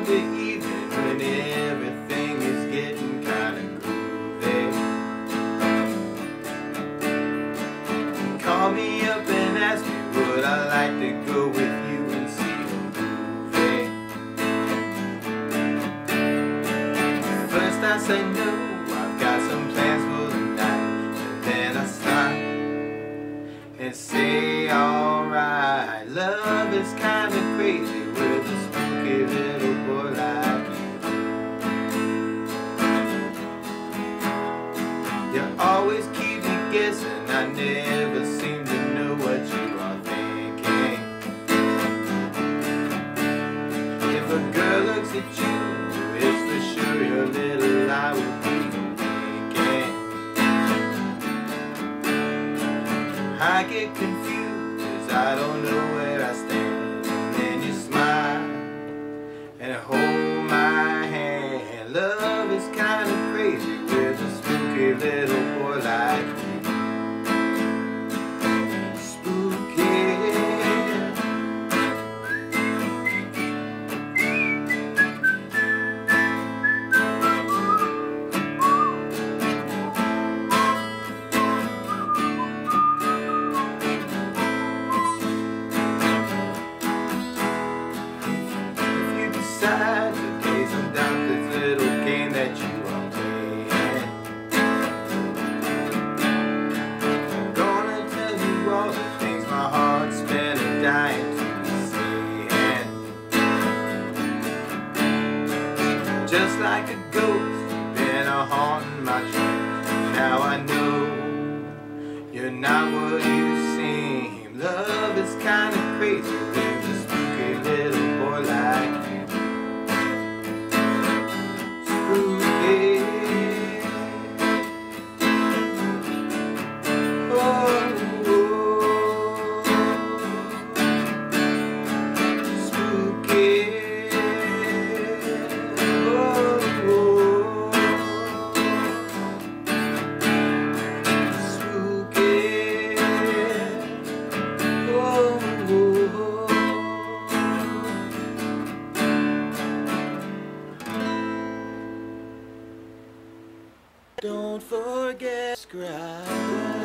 of the evening when everything is getting kind of groovy. Call me up and ask me would I like to go with you and see a movie. First I say no, I've got some plans for the night, and then I stop and say alright. Love is kinda crazy with a spooky little boy like you. You always keep me guessing, I never seem to know what you are thinking. If a girl looks at you, it's for sure your little lie will be winking. I get confused, 'cause I don't know where I stand. And then you smile and hold my hand. Love is kinda crazy with a spooky little boy like you. Today I'm down this little game that you are playing. I'm gonna tell you all the things my heart's been dying to be saying. Just like a ghost, you've been haunting my dreams. Now I know you're not what you seem. Love is kinda crazy with a spooky little boy like you. Don't forget to subscribe.